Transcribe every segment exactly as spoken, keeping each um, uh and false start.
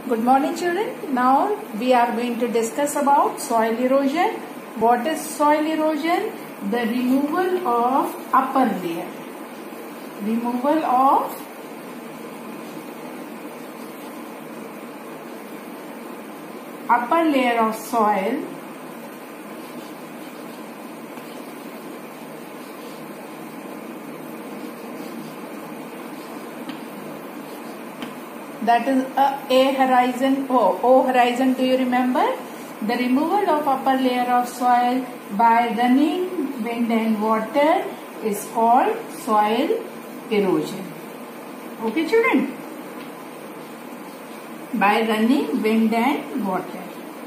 Good morning, children. Now we are going to discuss about soil erosion. What is soil erosion? The removal of upper layer. Removal of upper layer of soil that is a, a horizon O. O horizon, do you remember? The removal of upper layer of soil by running wind and water is called soil erosion. Okay, children? By running wind and water.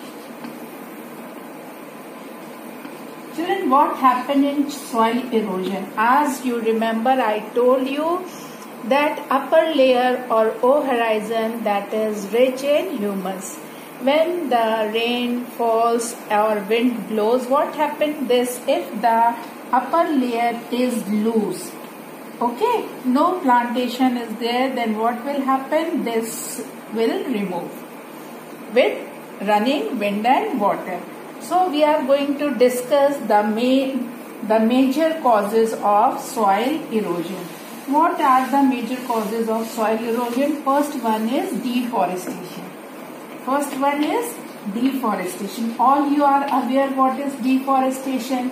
Children, what happened in soil erosion? As you remember, I told you that upper layer or O horizon that is rich in humus. When the rain falls or wind blows, what happens? This if the upper layer is loose, okay, no plantation is there, then what will happen? This will remove with running wind and water. So we are going to discuss the main the major causes of soil erosion. What are the major causes of soil erosion? First one is deforestation. First one is deforestation. All you are aware what is deforestation?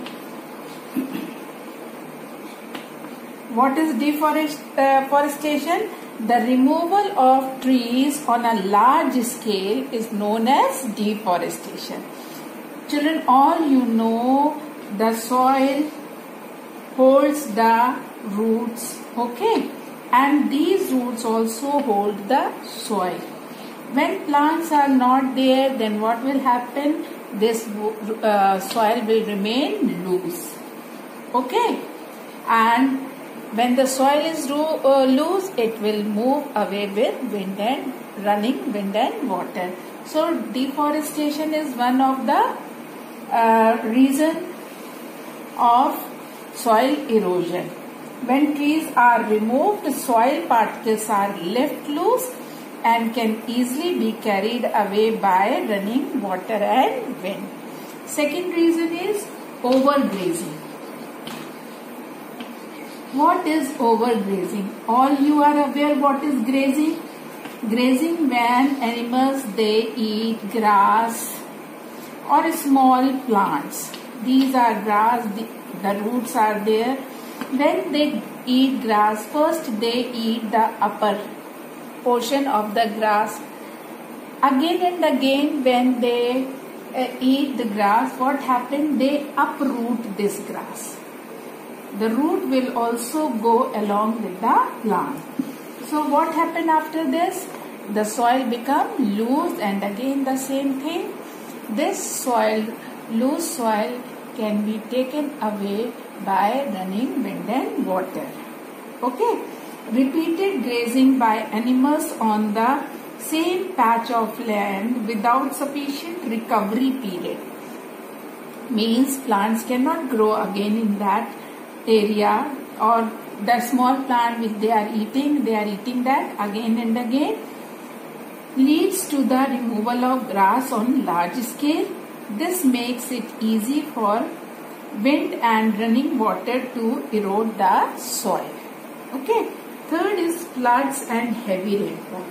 What is deforestation? The removal of trees on a large scale is known as deforestation. Children, all you know, the soil holds the roots, okay, and these roots also hold the soil. When plants are not there, then what will happen? This uh, soil will remain loose, okay, and when the soil is uh, loose, it will move away with wind and running wind and water. So deforestation is one of the uh, reason of soil erosion. When trees are removed, soil particles are left loose and can easily be carried away by running water and wind. Second reason is overgrazing. What is overgrazing? All you are aware what is grazing? Grazing when animals they eat grass or small plants. These are grass, the, the roots are there. When they eat grass, first they eat the upper portion of the grass. Again and again when they uh, eat the grass, what happens? They uproot this grass. The root will also go along with the plant. So what happened after this? The soil become loose and again the same thing. This soil, loose soil can be taken away by running wind and water. Okay. Repeated grazing by animals on the same patch of land without sufficient recovery period means plants cannot grow again in that area, or the small plant which they are eating, they are eating that again and again, leads to the removal of grass on large scale. This makes it easy for wind and running water to erode the soil. Okay. Third is floods and heavy rainfall.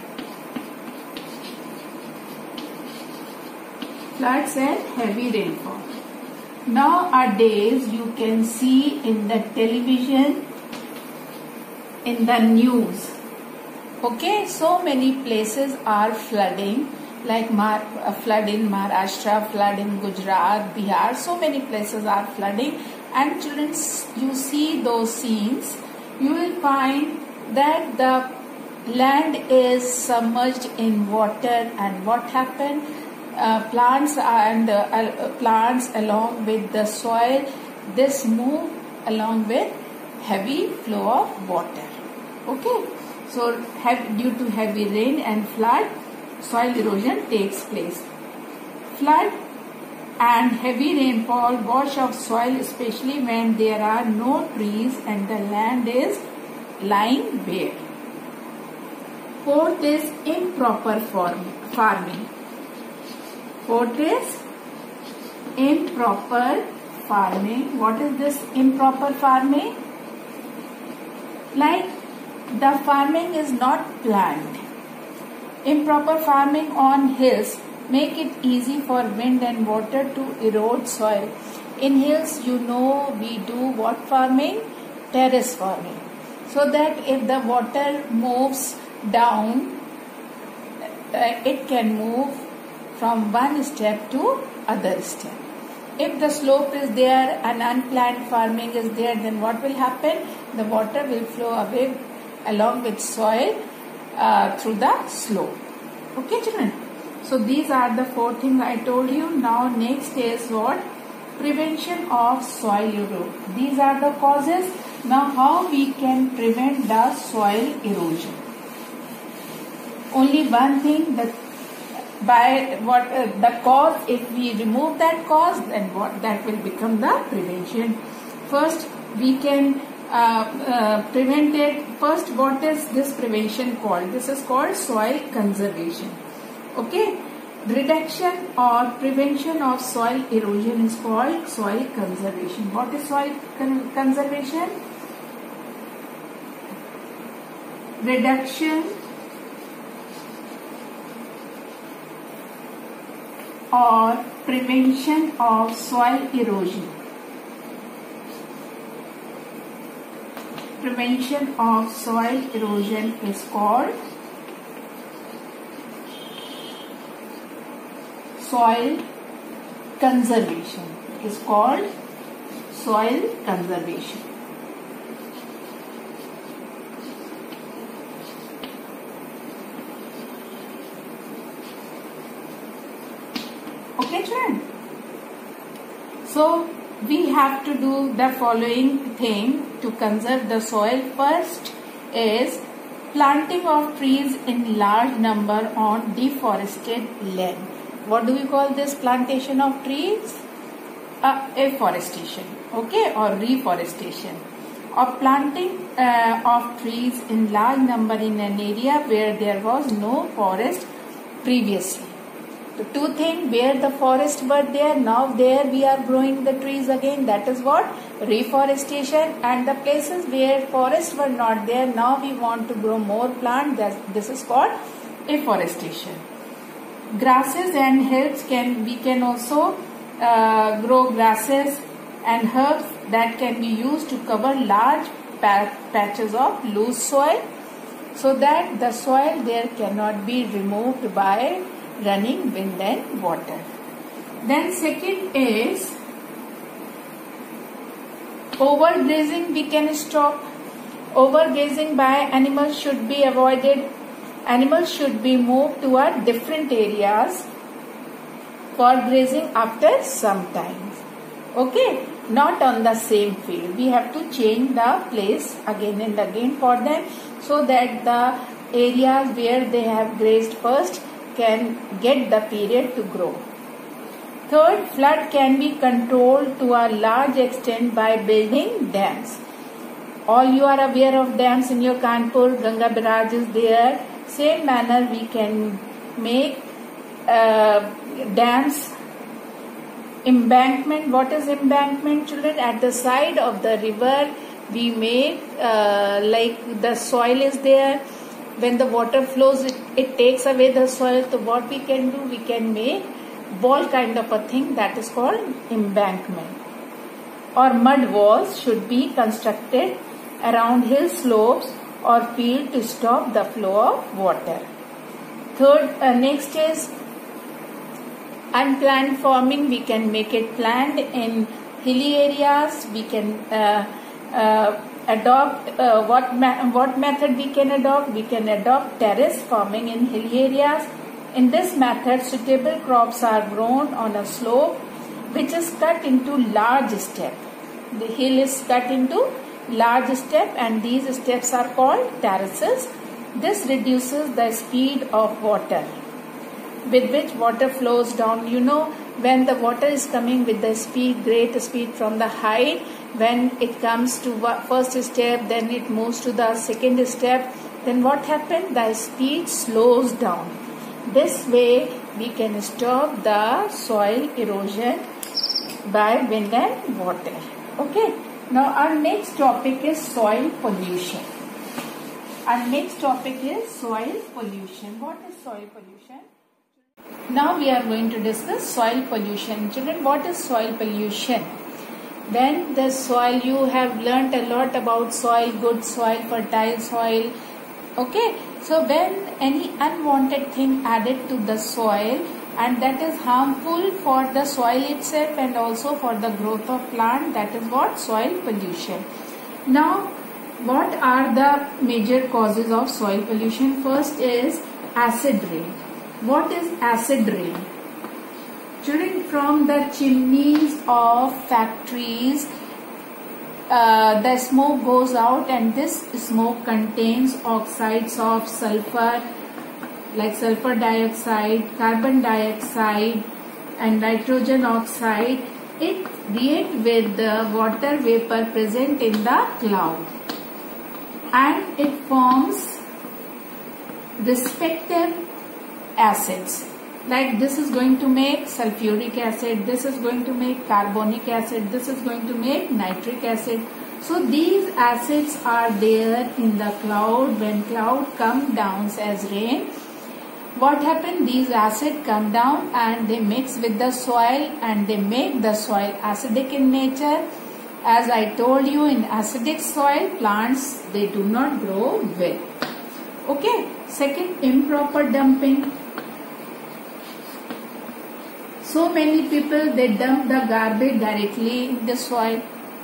Floods and heavy rainfall. Nowadays you can see in the television, in the news, okay, so many places are flooding, like Mar a flood in Maharashtra, flood in Gujarat, Bihar, so many places are flooding, and children, you see those scenes, you will find that the land is submerged in water, and what happened? Uh, plants and uh, uh, plants along with the soil, this move along with heavy flow of water. Okay, so have, due to heavy rain and flood, soil erosion takes place. Flood and heavy rainfall wash off soil, especially when there are no trees and the land is lying bare. Fourth is improper form, farming. Fourth is improper farming. What is this improper farming? Like the farming is not planned. Improper farming on hills make it easy for wind and water to erode soil. In hills, you know, we do what farming? Terrace farming. So that if the water moves down, uh, it can move from one step to other step. If the slope is there and unplanned farming is there, then what will happen? The water will flow away along with soil uh, through the slope. Okay, children? So these are the four things I told you. Now next is what? Prevention of soil erosion. These are the causes. Now how we can prevent the soil erosion? Only one thing, that by what uh, the cause, if we remove that cause, then what that will become the prevention. First we can uh, uh, prevent it. First, what is this prevention called? This is called soil conservation. Okay, reduction or prevention of soil erosion is called soil conservation. What is soil con conservation? Reduction or prevention of soil erosion. Prevention of soil erosion is called soil conservation. It is called soil conservation. Okay, children. So we have to do the following thing to conserve the soil. First is planting of trees in large number on deforested land. What do we call this plantation of trees? Uh, afforestation, okay, or reforestation. Or planting uh, of trees in large number in an area where there was no forest previously. The two things, where the forest were there, now there we are growing the trees again. That is what? Reforestation. And the places where forests were not there, now we want to grow more plant. That this is called afforestation. Grasses and herbs can we can also uh, grow grasses and herbs that can be used to cover large patches of loose soil, so that the soil there cannot be removed by running wind and water. Then second is overgrazing we can stop. Overgrazing by animals should be avoided. Animals should be moved to a different areas for grazing after some time. Okay, not on the same field. We have to change the place again and again for them, so that the areas where they have grazed first can get the period to grow. Third, flood can be controlled to a large extent by building dams. All you are aware of dams in your Kanpur. Ganga Barrage is there. Same manner we can make uh, dams. Embankment. What is embankment, children? At the side of the river we make uh, like the soil is there. When the water flows, it, it takes away the soil. So what we can do, we can make wall kind of a thing, that is called embankment. Or mud walls should be constructed around hill slopes or field to stop the flow of water. Third, uh, next is unplanned farming. We can make it planned in hilly areas. We can uh, uh, adopt uh, what what method we can adopt? We can adopt terrace farming in hilly areas. In this method, suitable crops are grown on a slope which is cut into large steps. The hill is cut into large steps, and these steps are called terraces. This reduces the speed of water with which water flows down. You know, when the water is coming with the speed, great speed from the height, when it comes to first step, then it moves to the second step. then what happens? The speed slows down. This way we can stop the soil erosion by wind and water. Okay. Now our next topic is soil pollution. Our next topic is soil pollution. What is soil pollution? Now we are going to discuss soil pollution. Children, what is soil pollution? When the soil, you have learnt a lot about soil, good soil, fertile soil. Okay, so when any unwanted thing added to the soil and that is harmful for the soil itself and also for the growth of plant, that is what? Soil pollution. Now, what are the major causes of soil pollution? First is acid rain. What is acid rain? Children, from the chimneys of factories, uh, the smoke goes out, and this smoke contains oxides of sulfur, like sulfur dioxide, carbon dioxide and nitrogen oxide. It reacts with the water vapor present in the cloud and it forms respective acids. Like this is going to make sulfuric acid, this is going to make carbonic acid, this is going to make nitric acid. So these acids are there in the cloud. When cloud comes down as rain, what happens? These acids come down and they mix with the soil and they make the soil acidic in nature. As I told you, in acidic soil, plants, they do not grow well. Okay. Second, improper dumping. So many people, they dump the garbage directly in the soil.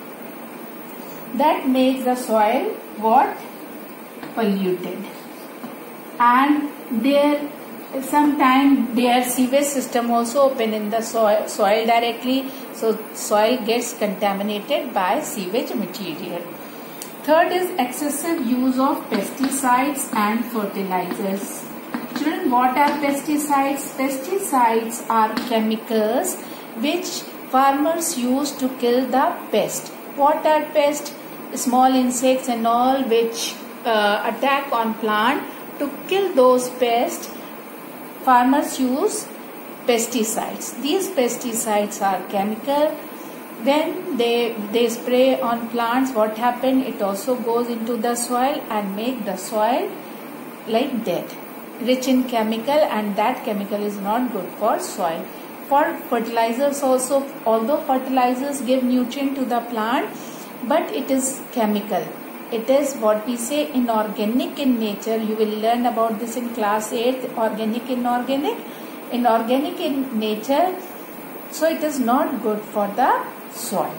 That makes the soil what? Polluted. And there, sometimes their sewage system also open in the soil, soil directly. So soil gets contaminated by sewage material. Third is excessive use of pesticides and fertilizers. Children, what are pesticides? Pesticides are chemicals which farmers use to kill the pest. What are pests? Small insects and all which uh, attack on plant. To kill those pests, farmers use pesticides. These pesticides are chemical. When they, they spray on plants, what happens? It also goes into the soil and make the soil like dead, rich in chemical, and that chemical is not good for soil. For fertilizers also, although fertilizers give nutrient to the plant, but it is chemical. It is what we say inorganic in nature. You will learn about this in class eight, organic, inorganic. Inorganic in nature, so it is not good for the soil.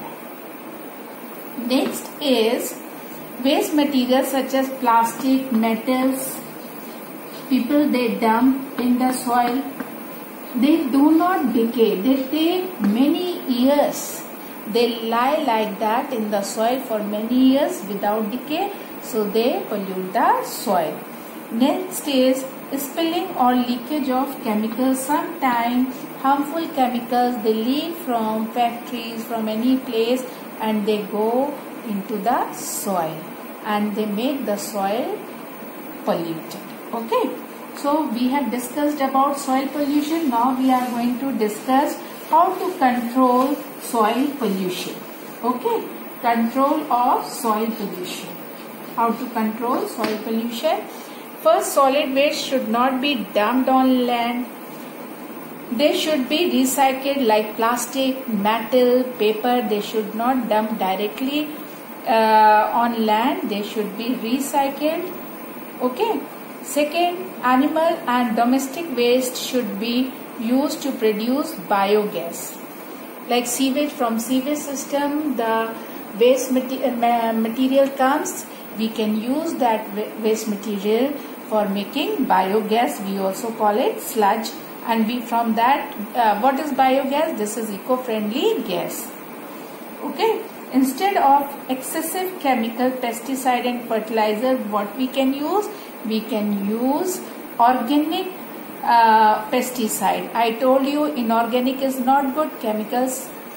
Next is waste materials such as plastic, metals. People, they dump in the soil. They do not decay. They take many years. They lie like that in the soil for many years without decay. So they pollute the soil. Next is spilling or leakage of chemicals. Sometimes harmful chemicals, they leak from factories, from any place, and they go into the soil and they make the soil polluted. Okay. So we have discussed about soil pollution. Now we are going to discuss how to control soil pollution. Okay. Control of soil pollution. How to control soil pollution? First, solid waste should not be dumped on land. They should be recycled like plastic, metal, paper. They should not dump directly uh, on land. They should be recycled. Okay. Second, animal and domestic waste should be used to produce biogas. Like sewage, from sewage system, the waste material comes. We can use that waste material for making biogas. We also call it sludge. And we from that, uh, what is biogas? This is eco-friendly gas. Okay. Instead of excessive chemical, pesticide and fertilizer, what we can use? We can use organic uh, pesticide. I told you inorganic is not good. Chemicals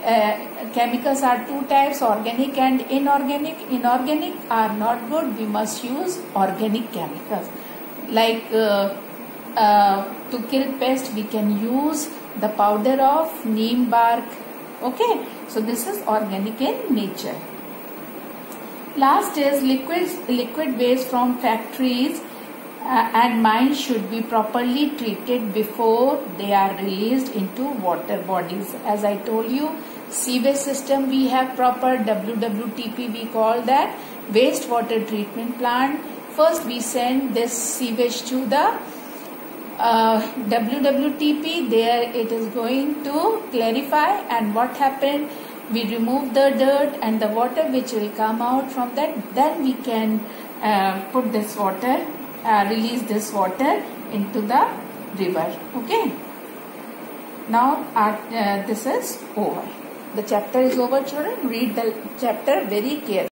uh, chemicals are two types, organic and inorganic. Inorganic are not good. We must use organic chemicals. Like uh, uh, to kill pest, we can use the powder of neem bark. Okay, so this is organic in nature. Last is liquid, liquid waste from factories uh, and mines should be properly treated before they are released into water bodies. As I told you, sewage system we have proper, W W T P we call that, wastewater treatment plant. First we send this sewage to the uh, W W T P, there it is going to clarify, and what happened, we remove the dirt and the water which will come out from that, then we can uh, put this water, uh, release this water into the river. Okay. Now our, uh, this is over. The chapter is over, children. Read the chapter very carefully.